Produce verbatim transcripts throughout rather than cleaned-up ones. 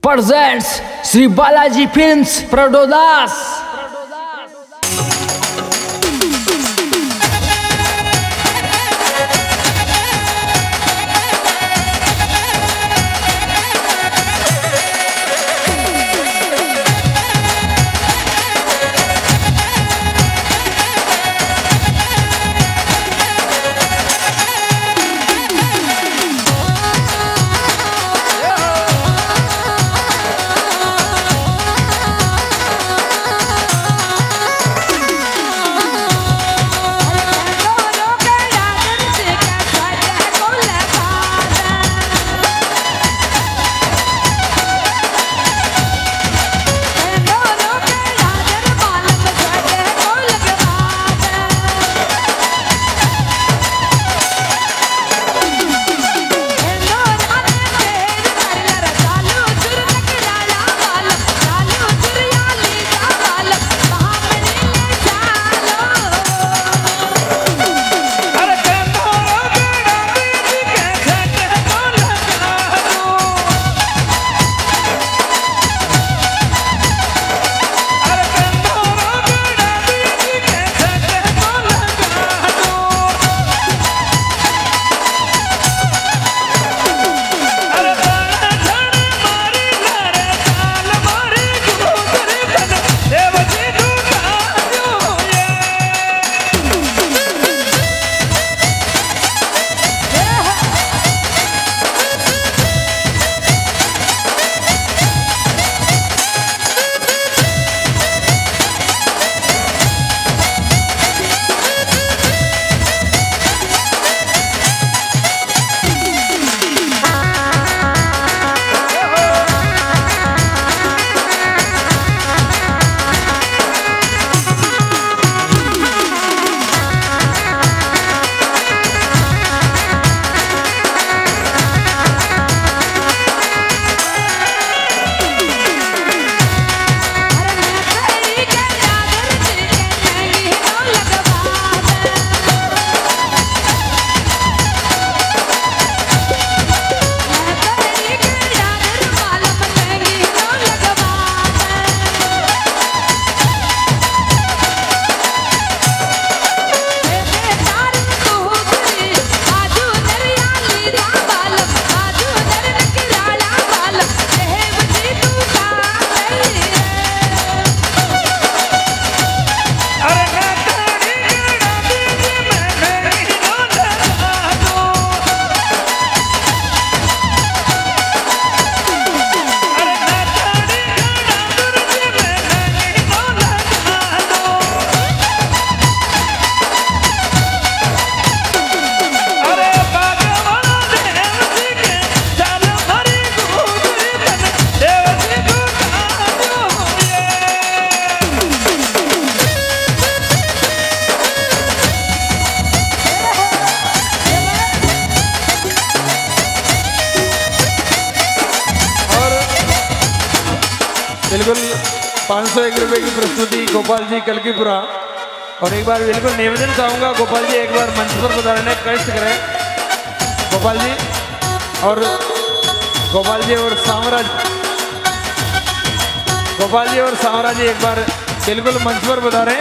presents Sri Balaji Films Pradodas. बिल्कुल पाँच सौ एक रुपये की प्रस्तुति गोपाल जी कलकीपुरा। और एक बार बिल्कुल निवेदन चाहूँगा गोपाल जी एक बार मंच पर पधारने कष्ट करें। गोपाल जी और गोपाल जी और सामराज गोपाल जी और सामराज जी एक बार बिल्कुल मंच पर पधारें।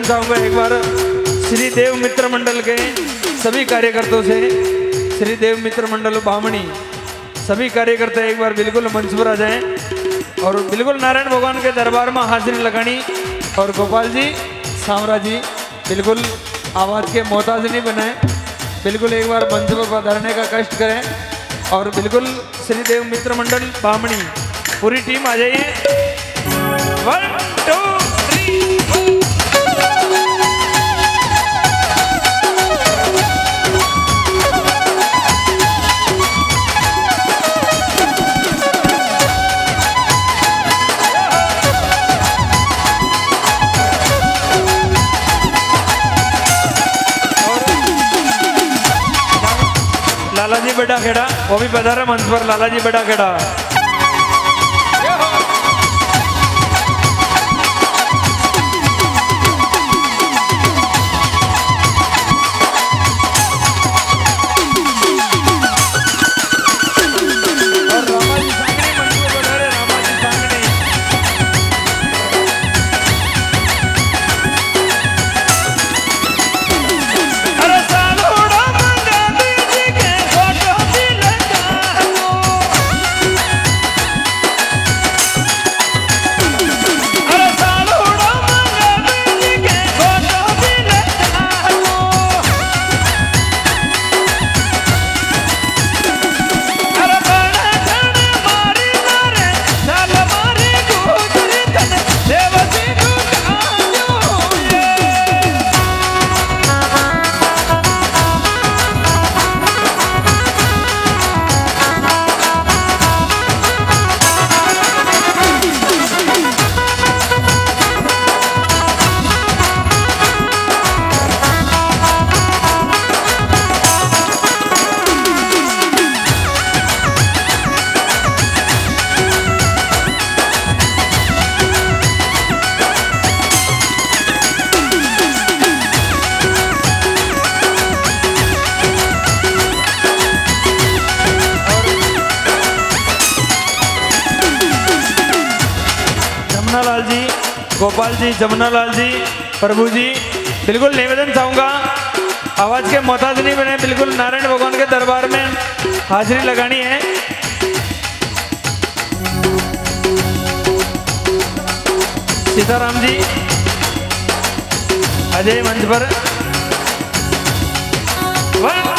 चाहूंगा एक बार श्री देव मित्र मंडल के सभी कार्यकर्ताओं से, श्री देव मित्र मंडल बामणी सभी कार्यकर्ता एक बार बिल्कुल मंच पर आ जाएं और बिल्कुल नारायण भगवान के दरबार में हाजिरी लगानी। और गोपाल जी सामरा जी बिल्कुल आवाज़ के मोहताज नहीं बनाए, बिल्कुल एक बार मंच पर पधारने का कष्ट करें और बिल्कुल श्री देव मित्र मंडल बामणी पूरी टीम आ जाइए। वन टू थ्री फोर। लाला जी बड़ा खेड़ा वो भी पधारा मंच पर। लाला जी बड़ा खेड़ा लाल जी, गोपाल जी, जमुना लाल जी, प्रभु जी बिल्कुल निवेदन चाहूंगा आवाज के मोहताज नहीं बने, बिल्कुल नारायण भगवान के दरबार में हाजिरी लगानी है। सीताराम जी अजय मंच पर।